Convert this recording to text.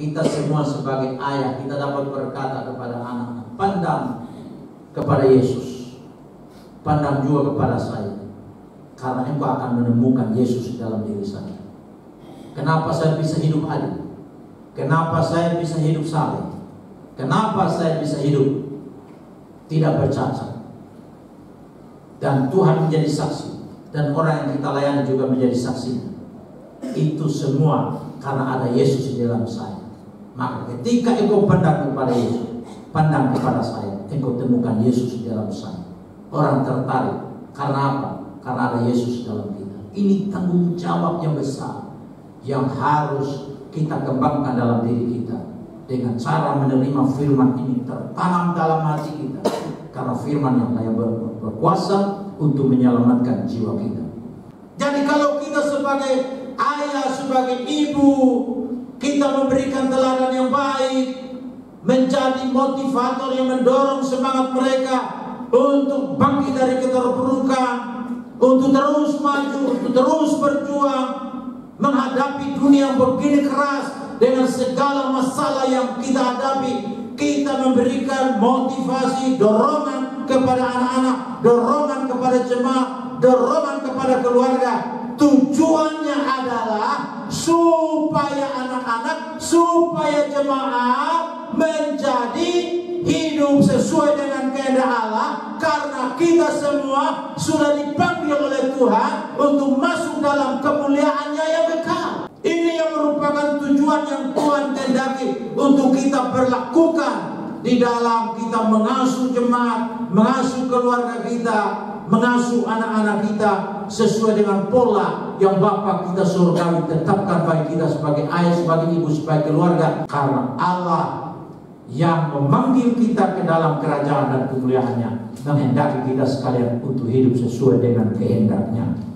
Kita semua sebagai ayah, kita dapat berkata kepada anak-anak, pandang kepada Yesus, pandang juga kepada saya, karena engkau akan menemukan Yesus dalam diri saya. Kenapa saya bisa hidup adil? Kenapa saya bisa hidup saleh? Kenapa saya bisa hidup tidak bercacat? Dan Tuhan menjadi saksi, dan orang yang kita layani juga menjadi saksi. Itu semua karena ada Yesus di dalam saya. Maka ketika engkau pandang kepada Yesus, pandang kepada saya, engkau temukan Yesus di dalam saya. Orang tertarik. Karena apa? Karena ada Yesus di dalam kita. Ini tanggung jawab yang besar yang harus kita kembangkan dalam diri kita, dengan cara menerima firman ini tertanam dalam hati kita, karena firman yang kaya berkuasa untuk menyelamatkan jiwa kita. Jadi kalau kita sebagai ayah, sebagai ibu, kita memberikan teladan yang baik, menjadi motivator yang mendorong semangat mereka untuk bangkit dari keterpurukan, untuk terus maju, untuk terus berjuang menghadapi dunia yang begini keras dengan segala masalah yang kita hadapi. Kita memberikan motivasi, dorongan kepada anak-anak, dorongan kepada jemaat, dorongan kepada keluarga. Tujuannya adalah supaya anak-anak, supaya jemaat menjadi hidup sesuai dengan kehendak Allah, karena kita semua sudah dipanggil oleh Tuhan untuk masuk dalam kemuliaan-Nya yang kekal. Ini yang merupakan tujuan yang Tuhan kehendaki untuk kita berlakukan di dalam kita mengasuh jemaat, mengasuh keluarga kita, mengasuh anak-anak kita sesuai dengan pola yang Bapa kita surgawi tetapkan bagi kita sebagai ayah, sebagai ibu, sebagai keluarga. Karena Allah yang memanggil kita ke dalam kerajaan dan kemuliaan-Nya menghendaki kita sekalian untuk hidup sesuai dengan kehendak-Nya.